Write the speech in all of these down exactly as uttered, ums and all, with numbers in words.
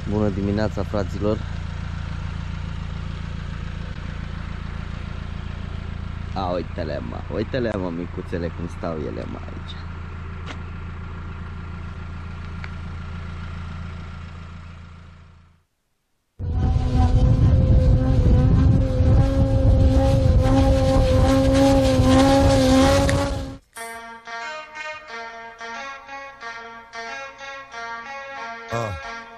Bună dimineața, fraților! A, uite-le, mă, uite-le, mă, micuțele, cum stau ele, mă, aici. Uh.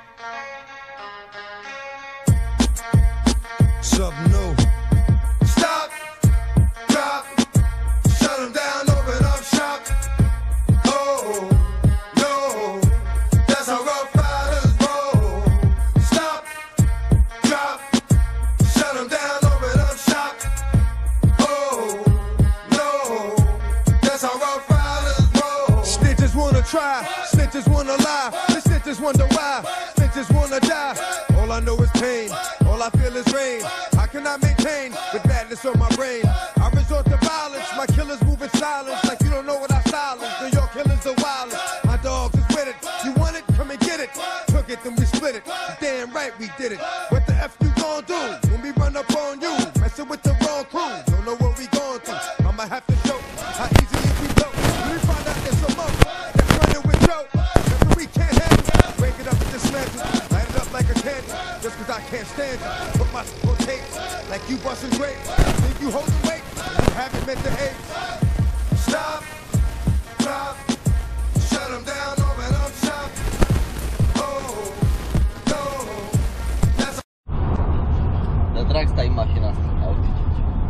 Something new. Stop, drop, shut them down, open up shop. Oh, no, that's how rough riders roll. Stop, drop, shut them down, open up shop. Oh, no, that's how rough riders roll. Snitches wanna try, snitches wanna lie. Snitches wonder why, snitches wanna die. All I know is pain, all I feel is rain. How can I maintain with badness on my brain? I resort to violence, my killers move in silence. Like you don't know what I silence, New York killers are wildest. My dogs is with it, you want it, come and get it. Took it, then we split it, damn right we did it. What the F you gon' do when we run up on you? Messing with the wrong crew, don't know what we going through. I'ma have to show how easily we blow. When we find out there's some more that's running with Joe. We can't handle it. Break it up and dismantle. Light it up like a candle. Just cause I can't stand it. Put my on tapes like you busting grapes. Think you holding weight, you haven't meant to hate. Stop, drop, shut them down, open up shop. Oh, no, that's a... De drag stai în mașina asta. Auzi ce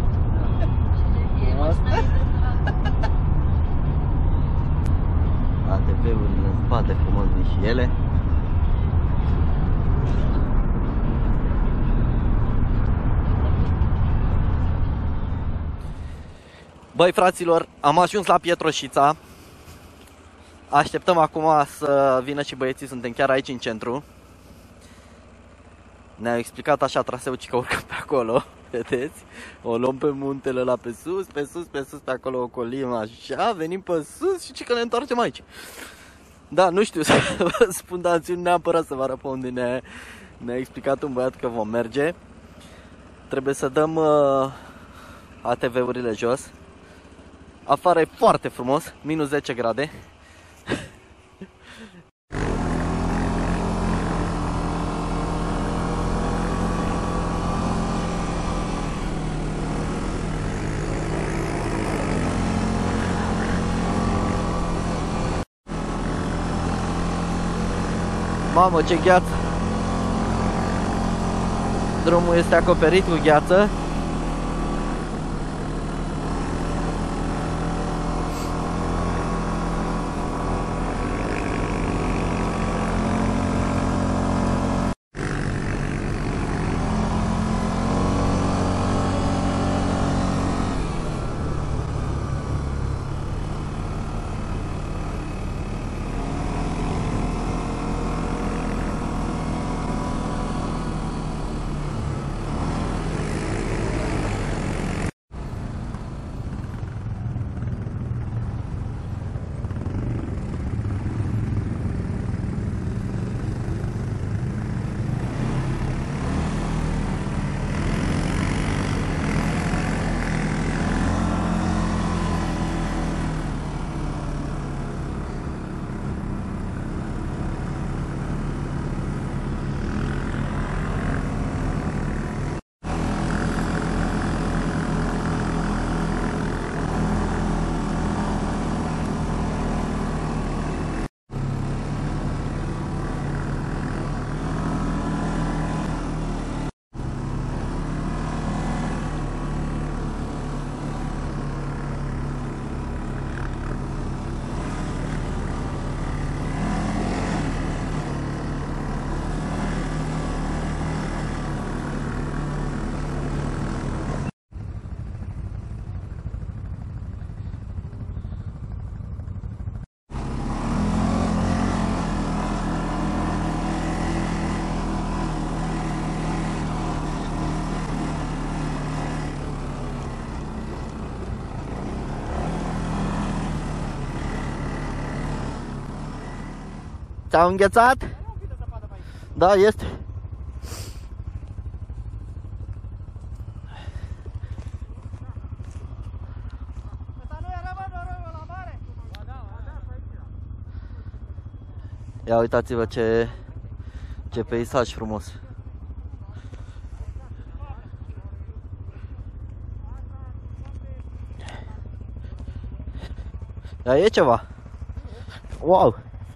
A T V-urile în spate, frumos vin și ele. Băi, fraților, am ajuns la Pietroșița. Așteptăm acum să vină și băieții, suntem chiar aici în centru. Ne-au explicat așa traseul, că urcăm pe acolo, vedeți? O luăm pe muntele ăla pe sus, pe sus, pe sus, pe acolo ocolim așa, venim pe sus și că ne întoarcem aici. Da, nu știu să vă spun, dar țin neapărat să vă arăt pe unde ne-a ne explicat un băiat că vom merge. Trebuie să dăm uh, A T V-urile jos. Afară e foarte frumos, minus zece grade. Mamă, ce gheață! Drumul este acoperit cu gheață. Ți-au înghețat? Da, este. Ia uitați-vă ce, ce peisaj frumos. Ia e ceva. Wow.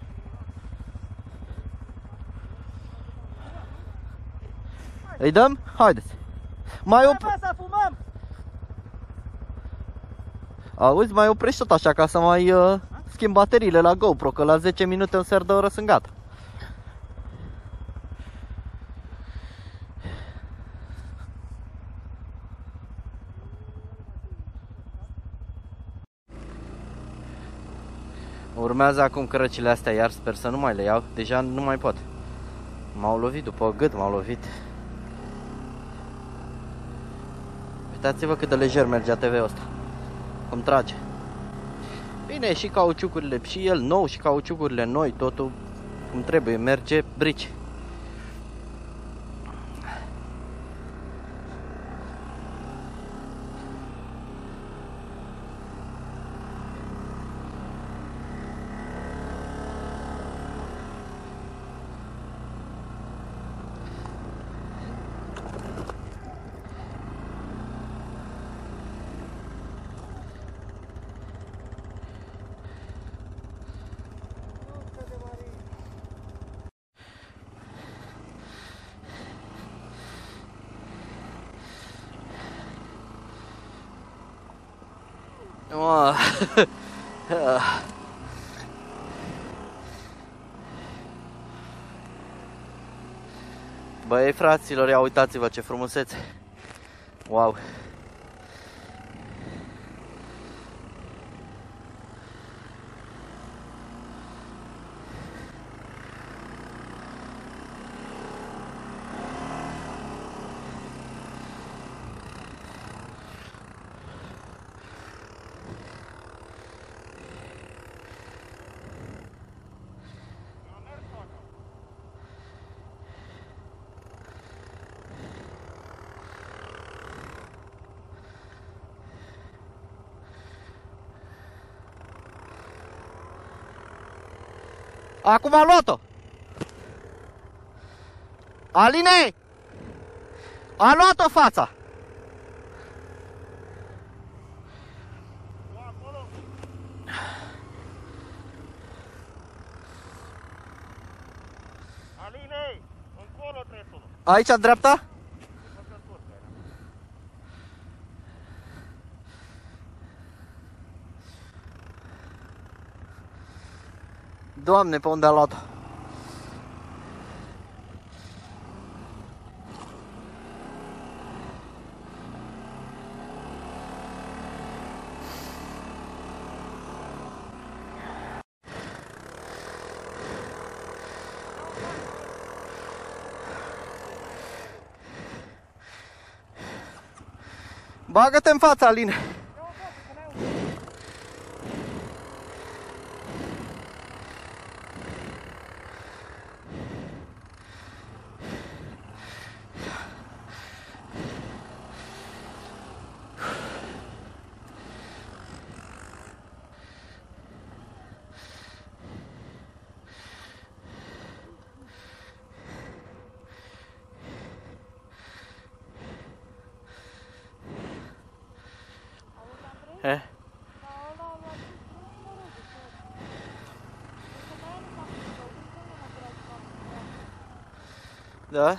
Îi dăm? Haideți. Mai op... să fumăm! Auzi, mai oprești tot așa ca să mai uh, schimb bateriile la GoPro, că la zece minute un sfert de oră sunt gata. Urmează acum cărăcile astea, iar sper să nu mai le iau, deja nu mai pot. M-au lovit după gât, m-au lovit. Uitați-vă cât de lejer merge A T V-ul ăsta. Cum trage. Bine, și cauciucurile, și el nou, și cauciucurile noi, totul cum trebuie, merge brici. Băi, fraților, ia uitați-vă ce frumusețe. Wow. Acum a luat-o! Aline! A luat-o fața! Aline, încolo trebuie să o. Aici, în dreapta? Doamne, pe unde a luat-o? Bagă-te în fața, Aline! Eh? Da?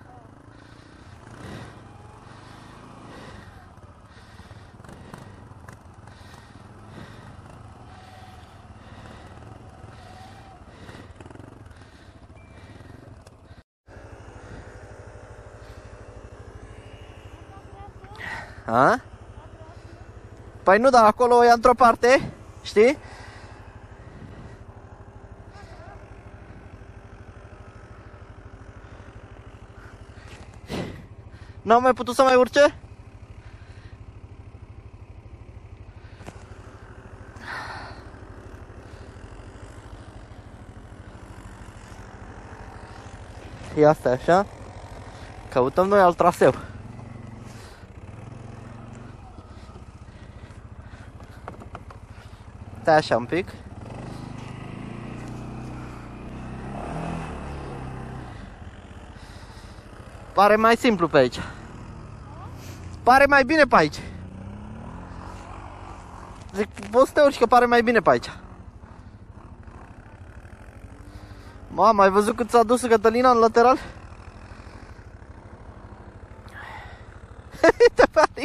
A? Păi nu, dar acolo e într-o parte, știi? N-au mai putut să mai urce? Ia stai așa. Căutăm noi alt traseu. Stai așa un pic. Pare mai simplu pe aici. Pare mai bine pe aici. Zic, poți să te urci că pare mai bine pe aici. Mama, ai văzut cât s-a dus Cătălina în lateral? Uite pe Alin.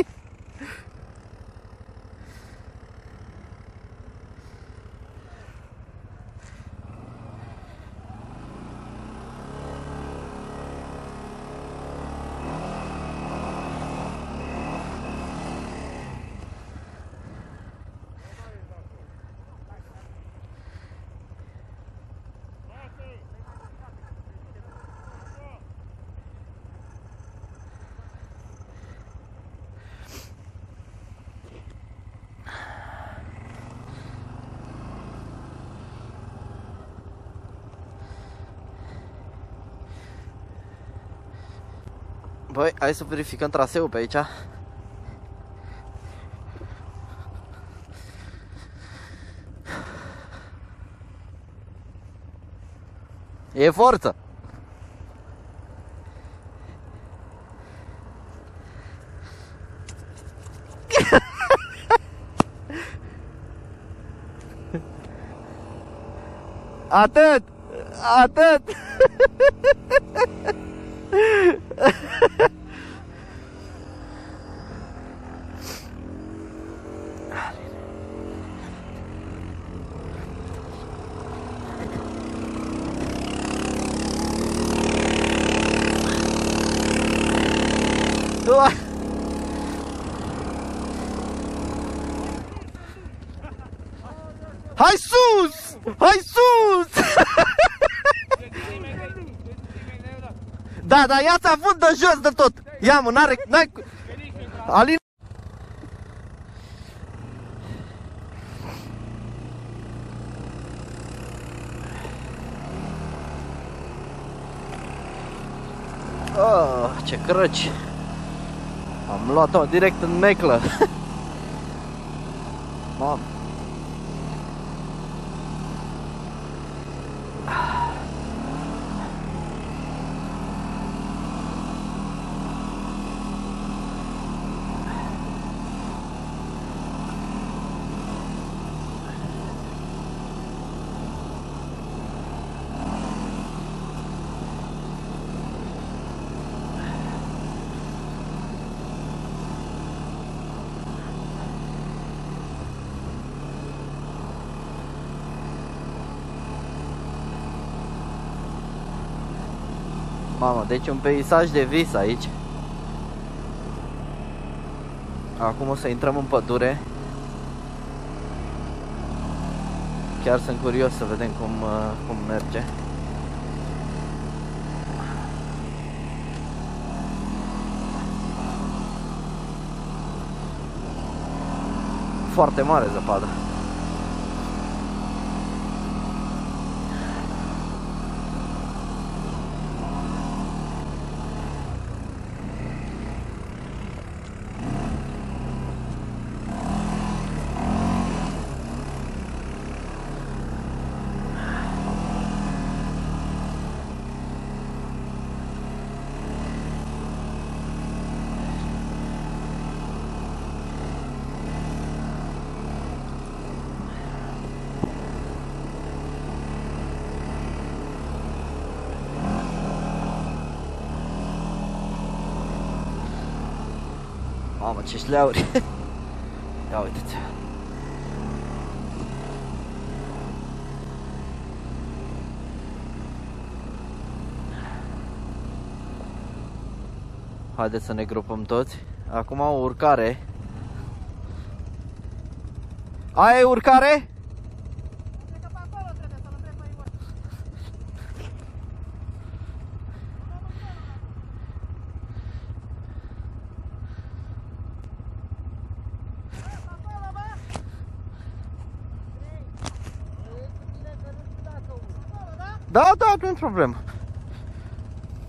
Băi, hai să verificăm traseul pe aici. E forță. Atât! Atât! Hai sus! Hai sus! Da, da, ia-ți avut de jos de tot. Ia mă, n-are, n-ai... Alin... Oh, ce crăci. Am luat-o direct în meclă. Mamă. Mamă, deci un peisaj de vis aici. Acum o să intrăm în pădure. Chiar sunt curios să vedem cum, cum merge. Foarte mare zăpadă. Mamă, ce șleauri. Ia uite-ți. Haideți să ne grupăm toți. Acum o urcare. Aia e urcare? Da, da, nu e problemă.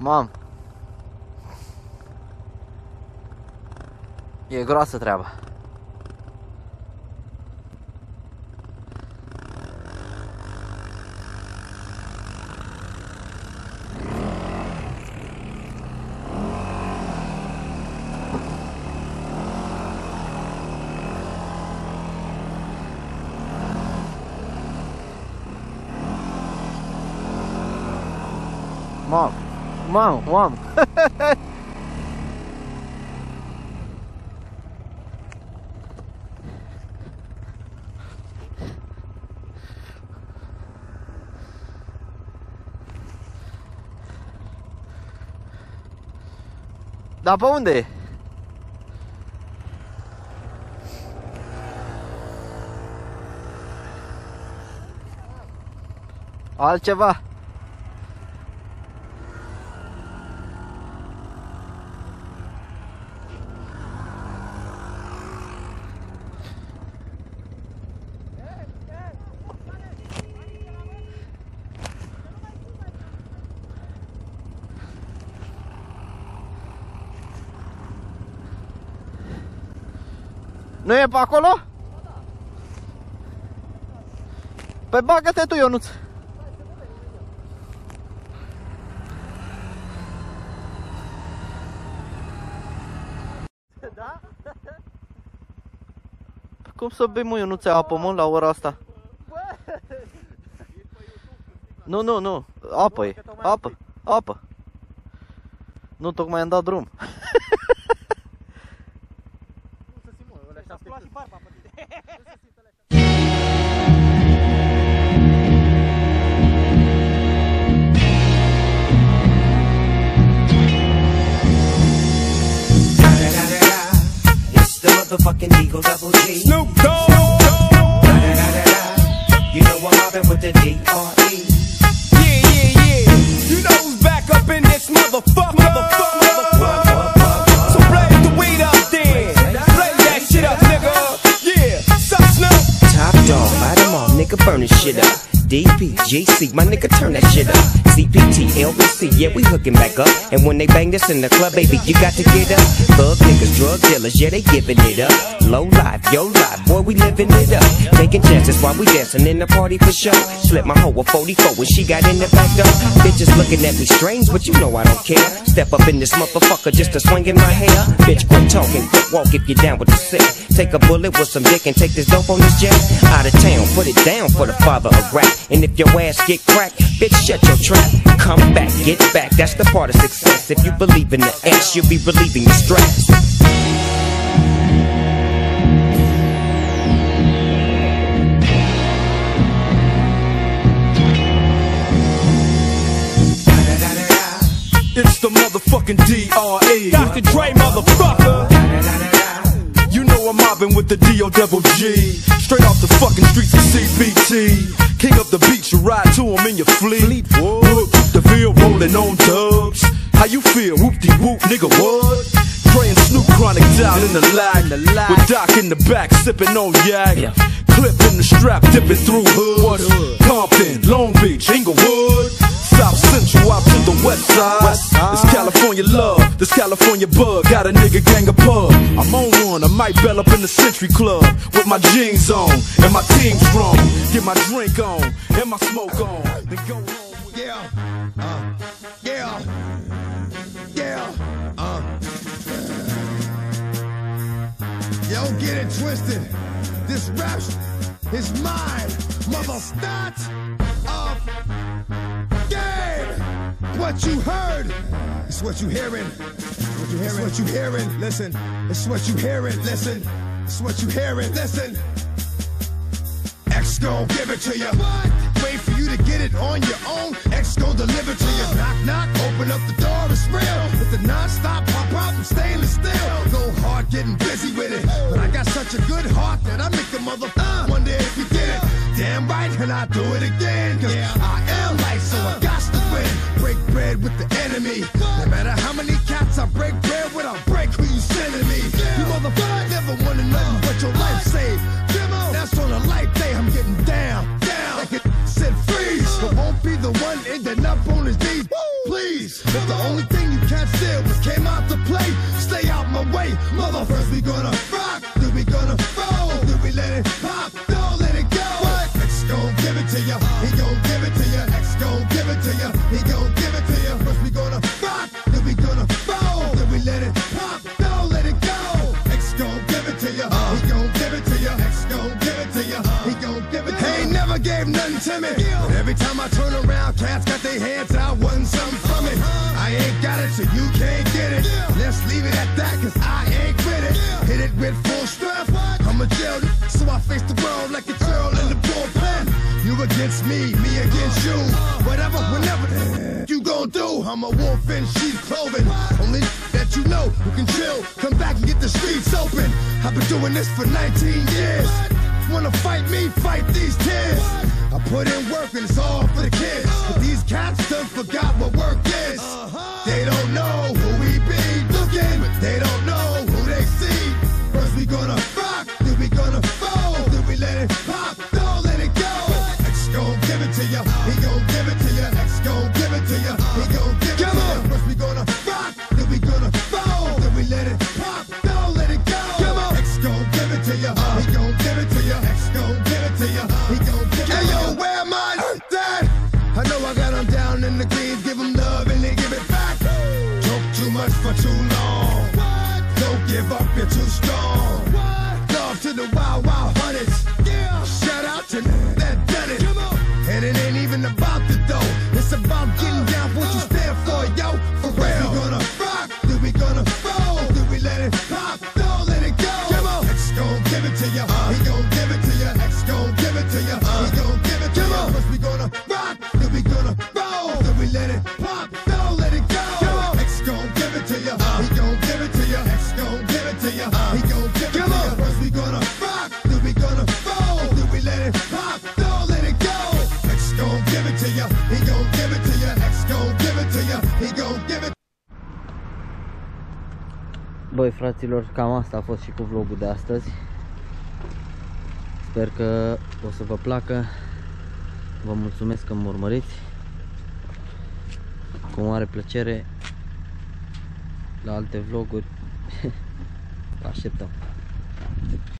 Mam. E groasă treaba. Mam, mam, mam. Dar pe unde e? Altceva? Nu e pe acolo? Păi bagă-te tu, Ionuț. Da? Cum să bei, mă, Ionuțe, apă, mă, la ora asta? Nu, nu, nu, apă e, apă, apă. Nu, tocmai am dat drum. It's the motherfucking Eagle Double G. Snoop Dogg. You know I'm mobbing with the D R E. Yeah, yeah, yeah. You know who's back up in this motherfucker. Motherfucker, motherfucker. So blaze the weed up then. Blaze that shit up, nigga. Yeah. Sup, Snoop? Top dog, light 'em all, nigga, burn this shit up. D P G C, my nigga, turn that shit up. C P T, L B C, yeah, we hooking back up. And when they bang this in the club, baby, you got to get up. Thug niggas, drug dealers, yeah, they giving it up. Low life, yo life, boy, we living it up. Taking chances while we dancing in the party for sure. Slip my hoe a forty-four when she got in the back door. Bitches looking at me strange, but you know I don't care. Step up in this motherfucker just to swing in my hair. Bitch, quit talking, quit walk if you're down with the sick. Take a bullet with some dick and take this dope on this jet. Out of town, put it down for the father of rap. And if your ass get cracked, bitch, shut your trap. Come back, get back, that's the part of success. If you believe in the ass, you'll be relieving the stress. It's the motherfucking D R E. Doctor Dre, motherfucker. You know I'm mobbing with the D O double G. Straight off the fucking streets of C B T. King up the beach, you ride to him in your fleet. Whoop, the field rolling on dubs. How you feel? Whoop-de-whoop, nigga, what? Dre and Snoop Chronic down in the lag. With Doc in the back, sipping on yak. Yeah. Clip in the strap, dipping through hoods. Compton, Long Beach, Inglewood. South Central out to the west side. west side. This California love, this California bug. Got a nigga gang of pub. I'm on one, I might bell up in the Century Club with my jeans on and my team strong. Get my drink on and my smoke on. Then go home. Yeah, uh, yeah, yeah, uh. Yo, get it twisted. This rap is mine, mother start of game. What you heard, it's what you hearing. What you hearing, what you hearing. Listen, it's what you hearing. Listen, it's what you hearing. Listen. X gon' give it to you. What? Wait for you to get it on your own. X gon' deliver to you. Knock, knock, open up the door, it's real. With the non-stop pop out from stainless steel. Go hard, getting busy with it. But I got such a good heart that I make the mother uh, wonder if you did it. Damn right, and I do it again. Cause yeah. I am light, so I got to win. Break bread with the enemy. No matter how many cats I break bread with, I'll break who you sending me. You motherfucker never wanna know what your life saved. That's on a light day, I'm getting down, down. Like it said freeze, but won't be the one ending up on his knees. Please, if the only came out to play. Stay out my way, mother. First we gonna rock, then we gonna roll, then we let it pop, don't let it go. What? X gon' give it to ya, he gon' give it to ya. X gon' give it to ya, he gon' give it to ya. First we gonna rock, then we gonna roll, then we let it pop, don't let it go. X gon' give it to ya, he gon' give it to ya. X gon' give it to ya, he gon' give it to ya. He ain't never gave nothing to me, but every time I turn around, cats got their hands out, wanting something from it. I ain't got it, so you can't get it. Let's leave it at that, cause I ain't with it. Hit it with full strength, I'm a jail, so I face the world like a girl in the bullpen. You against me, me against you. Whatever, whenever you gon' do, I'm a wolf in sheep's clothing. Only that you know who can chill, come back and get the streets open. I've been doing this for nineteen years. Wanna fight me, fight these tears. I put in work and it's all for the kids. But these cats done forgot what work is. They don't know who we be looking, but they don't know who they see. First we gonna rock, then we gonna fold, then we let it pop, don't let it go. X gon' give it to ya, he gon' give it to ya. X gon' give it to ya, he gon' give it to ya. First we gonna rock, then we gonna fold, then we let it pop, don't let it go. X gon' give it to ya, he gon' give it to ya. X gon' give it to ya, he gon' give it to ya. Hey yo, where am I? Dad, I know I got them down in the greens, give them love and they give it back. Talk too much for too long. Don't give up, you're too strong. Love to the wild, wild hunters. Shout out to that done it. And it ain't even about the dough. It's about getting down for what you stand for, yo. For real. We gonna rock, then we gonna roll, then we let it pop, don't let it go. X gon' give it to ya, he gon' give it to ya. X gon' give it to ya, he gon' give it to ya. First we gonna rock, then we gonna roll, then we let it pop, don't let it go. X gon' give it to ya, he gon' give it to ya. X gon' give it to ya, he gon' give it to ya. First we gonna rock, then we gonna roll, then we let it pop, don't let it go. X gon' give it to ya, he gon' give it to ya. X gon' give it to ya, he gon' give it. Băi fraților, cam asta a fost și cu vlogul de astăzi. Sper că o să vă placă. Vă mulțumesc că mă urmăriți. Cu mare plăcere la alte vloguri. Vă așteptăm.